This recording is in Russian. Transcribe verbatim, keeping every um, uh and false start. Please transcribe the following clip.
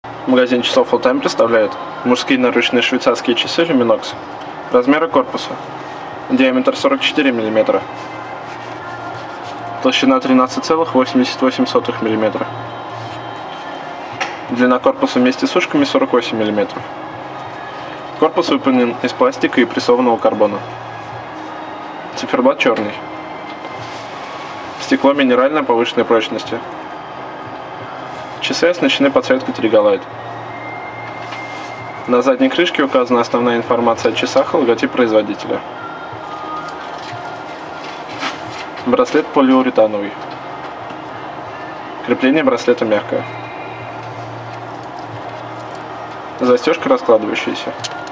Магазин часов All Time представляет мужские наручные швейцарские часы Luminox. Размеры корпуса. Диаметр сорок четыре миллиметра. Толщина тринадцать целых восемьдесят восемь сотых миллиметра. Длина корпуса вместе с ушками сорок восемь миллиметров. Корпус выполнен из пластика и прессованного карбона. Циферблат черный. Стекло минеральное повышенной прочности. Часы оснащены подсветкой Trigalite. На задней крышке указана основная информация о часах и логотип производителя. Браслет полиуретановый. Крепление браслета мягкое. Застежка раскладывающаяся.